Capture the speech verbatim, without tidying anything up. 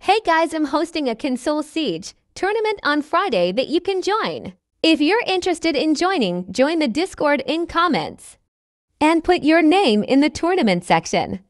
Hey guys, I'm hosting a Console Siege tournament on Friday that you can join. If you're interested in joining, join the Discord in comments and put your name in the tournament section.